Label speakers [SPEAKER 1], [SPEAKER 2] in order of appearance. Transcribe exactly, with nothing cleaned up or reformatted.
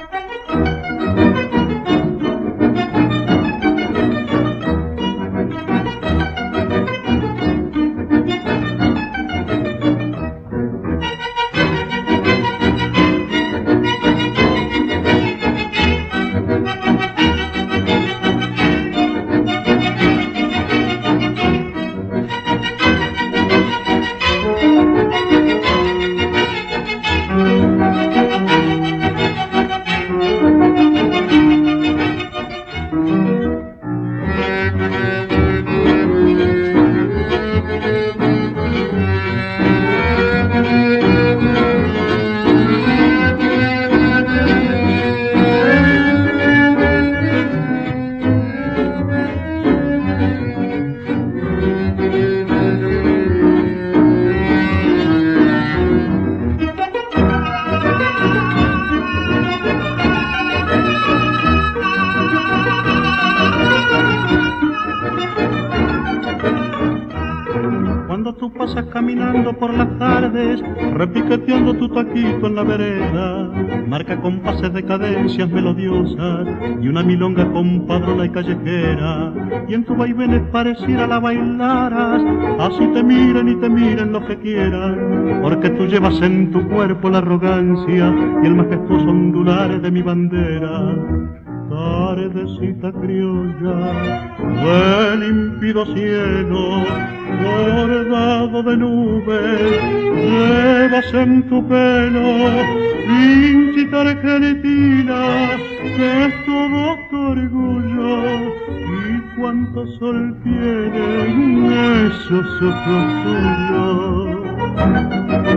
[SPEAKER 1] Caminando por las tardes, repiqueteando tu taquito en la vereda, marca compases de cadencias melodiosas y una milonga compadrona y callejera, y en tu vaivenes pareciera la bailaras, así te miren y te miren los que quieran, porque tú llevas en tu cuerpo la arrogancia y el majestuoso ondular de mi bandera. Tardecita criolla del límpido cielo, bordado de nubes, llevas en tu pelo pinchita argentina, que es todo tu orgullo, y cuánto sol tienen esos ojos tuyos.